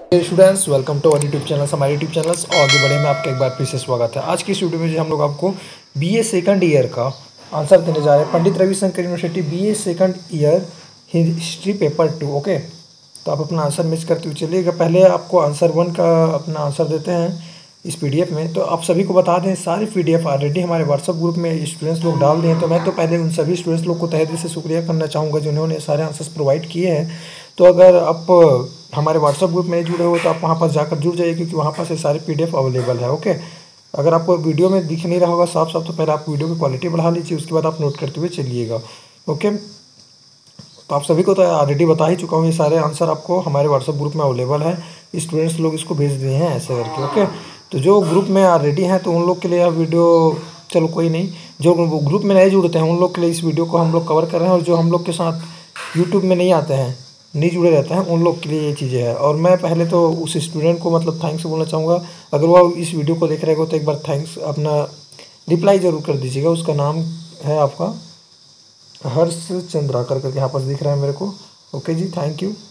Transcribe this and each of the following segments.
Students, welcome to our YouTube channel. हमारे YouTube channels और आगे बढ़े में आपका एक बार फिर से स्वागत है। आज की इस वीडियो में जो हम लोग आपको बीए सेकंड ईयर का आंसर देने जा रहे हैं। Pandit Ravishankar university BA second year history paper 2। Okay, तो आप अपना आंसर मिस करते हुए चलिएगा। पहले आपको आंसर 1 का अपना आंसर देते हैं इस पीडीएफ में। तो आप सभी को बता दें, सारे पीडीएफ ऑलरेडी हमारे व्हाट्सअप ग्रुप में स्टूडेंट्स लोग डाल दिए हैं। तो मैं तो पहले उन सभी स्टूडेंट्स लोग को तहे दिल से शुक्रिया करना चाहूँगा जिन्होंने सारे आंसर्स प्रोवाइड किए हैं। तो अगर आप हमारे व्हाट्सअप ग्रुप में जुड़े हो तो आप वहाँ पर जाकर जुड़ जाइए, क्योंकि वहाँ पर से सारे पीडीएफ अवेलेबल है। ओके, अगर आपको वीडियो में दिख नहीं रहा होगा साफ साफ, तो पहले आप वीडियो की क्वालिटी बढ़ा लीजिए, उसके बाद आप नोट करते हुए चलिएगा। ओके, तो आप सभी को तो ऑलरेडी बता ही चुका हूँ, ये सारे आंसर आपको हमारे व्हाट्सअप ग्रुप में अवेलेबल है। स्टूडेंट्स लोग इसको भेज दिए हैं ऐसे करके। ओके, तो जो ग्रुप में ऑलरेडी हैं तो उन लोग के लिए यह वीडियो, चलो कोई नहीं, जो ग्रुप में नहीं जुड़ते हैं उन लोग के लिए इस वीडियो को हम लोग कवर कर रहे हैं। और जो हम लोग के साथ यूट्यूब में नहीं आते हैं, नहीं जुड़े रहते हैं, उन लोग के लिए ये चीज़ें हैं। और मैं पहले तो उस स्टूडेंट को मतलब थैंक्स बोलना चाहूँगा। अगर वो इस वीडियो को देख रहे हो तो एक बार थैंक्स अपना रिप्लाई ज़रूर कर दीजिएगा। उसका नाम है आपका हर्ष चंद्राकर करके यहाँ पर दिख रहा है मेरे को। ओके जी, थैंक यू।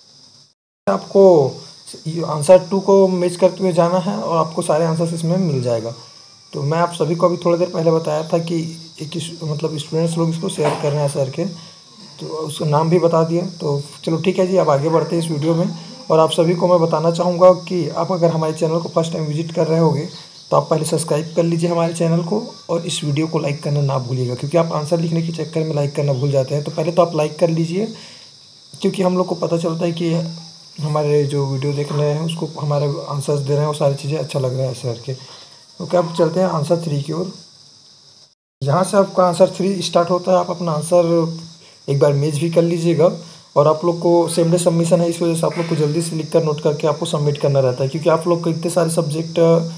आपको आंसर 2 को मैच करते हुए जाना है और आपको सारे आंसर्स इसमें मिल जाएगा। तो मैं आप सभी को अभी थोड़ी देर पहले बताया था कि एक मतलब स्टूडेंट्स लोग इसको शेयर कर रहे हैं सर के, तो उसका नाम भी बता दिया। तो चलो ठीक है जी, अब आगे बढ़ते हैं इस वीडियो में। और आप सभी को मैं बताना चाहूँगा कि आप अगर हमारे चैनल को फर्स्ट टाइम विजिट कर रहे होगे तो आप पहले सब्सक्राइब कर लीजिए हमारे चैनल को, और इस वीडियो को लाइक करना ना भूलिएगा, क्योंकि आप आंसर लिखने के चक्कर में लाइक करना भूल जाते हैं। तो पहले तो आप लाइक कर लीजिए, क्योंकि हम लोग को पता चलता है कि हमारे जो वीडियो देख रहे हैं उसको हमारे आंसर्स दे रहे हैं, वो सारी चीज़ें अच्छा लग रहा है सर के। ओके, अब चलते हैं आंसर 3 की ओर। जहाँ से आपका आंसर 3 स्टार्ट होता है, आप अपना आंसर एक बार मैच भी कर लीजिएगा। और आप लोग को सेम डे सबमिशन है, इस वजह से आप लोग को जल्दी से लिख कर नोट करके आपको सबमिट करना रहता है, क्योंकि आप लोग को इतने सारे सब्जेक्ट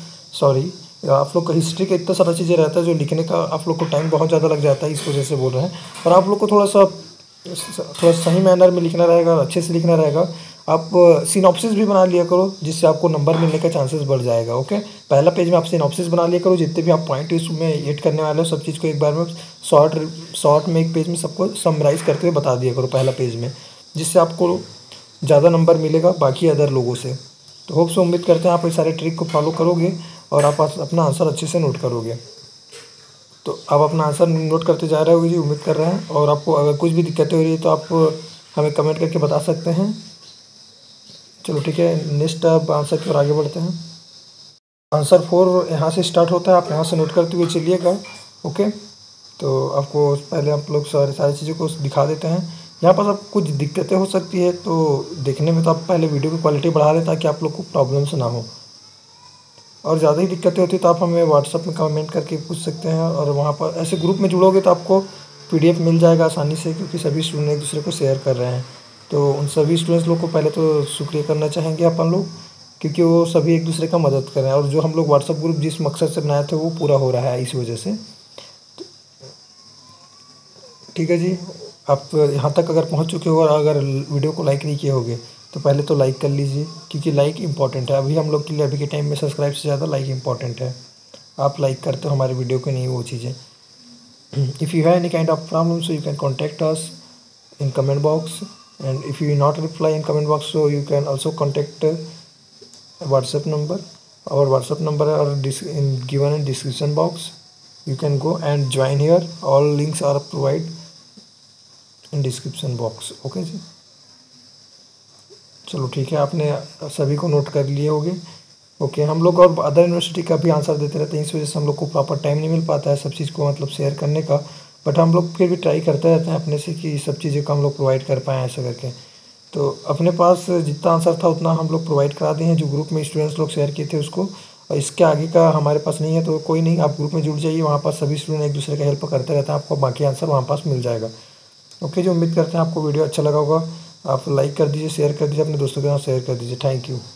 आप लोग का हिस्ट्री का इतना सारा चीज़ें रहता है जो लिखने का आप लोग को टाइम बहुत ज़्यादा लग जाता है, इस वजह से बोल रहे हैं। और आप लोग को थोड़ा सही मैनर में लिखना रहेगा, अच्छे से लिखना रहेगा। आप सिनॉप्सिस भी बना लिया करो, जिससे आपको नंबर मिलने का चांसेस बढ़ जाएगा। ओके, पहला पेज में आप सिनॉप्सिस बना लिया करो, जितने भी आप पॉइंट इसमें ऐड करने वाले हो सब चीज़ को एक बार में शॉर्ट में एक पेज में सबको समराइज़ करते हुए बता दिया करो पहला पेज में, जिससे आपको ज़्यादा नंबर मिलेगा बाकी अदर लोगों से। तो होप से उम्मीद करते हैं आप इस सारे ट्रिक को फॉलो करोगे और आप अपना आंसर अच्छे से नोट करोगे। तो आप अपना आंसर नोट करते जा रहे होगे जी, उम्मीद कर रहे हैं। और आपको अगर कुछ भी दिक्कतें हो रही है तो आप हमें कमेंट करके बता सकते हैं। चलो ठीक है, नेक्स्ट अब आंसर की ओर आगे बढ़ते हैं। आंसर 4 यहाँ से स्टार्ट होता है, आप यहाँ से नोट करते हुए चलिएगा। ओके, तो आपको पहले आप लोग सारी चीज़ों को दिखा देते हैं। यहाँ पर अब कुछ दिक्कतें हो सकती है, तो देखने में तो आप पहले वीडियो की क्वालिटी बढ़ा लें ताकि आप लोग को प्रॉब्लम्स ना हो। और ज़्यादा ही दिक्कतें होती है तो आप हमें व्हाट्सअप में कमेंट करके पूछ सकते हैं। और वहाँ पर ऐसे ग्रुप में जुड़ोगे तो आपको पीडीएफ मिल जाएगा आसानी से, क्योंकि सभी स्टूडेंट एक दूसरे को शेयर कर रहे हैं। तो उन सभी स्टूडेंट्स लोग को पहले तो शुक्रिया करना चाहेंगे अपन लोग, क्योंकि वो सभी एक दूसरे का मदद कर रहे हैं। और जो हम लोग व्हाट्सअप ग्रुप जिस मकसद से बनाए थे वो पूरा हो रहा है इस वजह से। ठीक है जी, आप यहाँ तक अगर पहुँच चुके हो और अगर वीडियो को लाइक नहीं किए होगे तो पहले तो लाइक कर लीजिए, क्योंकि लाइक इंपॉर्टेंट है। अभी हम लोग के लिए अभी के टाइम में सब्सक्राइब से ज़्यादा लाइक इंपॉर्टेंट है। आप लाइक करते हो हमारे वीडियो को, नहीं वो चीज़ें। If you have any kind of problem so you can contact us in comment box, and if you not reply in comment box so you can also contact WhatsApp number. Our WhatsApp number are given in description box. You can go and join here. All links are provided in description box. Okay जी, चलो ठीक है, आपने सभी को note कर लिए होंगे। ओके, हम लोग और अदर यूनिवर्सिटी का भी आंसर देते रहते हैं, इस वजह से हम लोग को प्रॉपर टाइम नहीं मिल पाता है सब चीज़ को मतलब शेयर करने का। बट हम लोग फिर भी ट्राई करते रहते हैं अपने से कि सब चीज़ें को हम लोग प्रोवाइड कर पाएँ ऐसा करके। तो अपने पास जितना आंसर था उतना हम लोग प्रोवाइड करा दिए हैं, जो ग्रुप में स्टूडेंट्स लोग शेयर किए थे उसको। और इसके आगे का हमारे पास नहीं है, तो कोई नहीं, आप ग्रुप में जुड़ जाइए, वहाँ पर सभी स्टूडेंट एक दूसरे का हेल्प करते रहते हैं, आपको बाकी आंसर वहाँ पास मिल जाएगा। ओके जी, उम्मीद करते हैं आपको वीडियो अच्छा लगा होगा। आप लाइक कर दीजिए, शेयर कर दीजिए, अपने दोस्तों के साथ शेयर कर दीजिए। Thank you.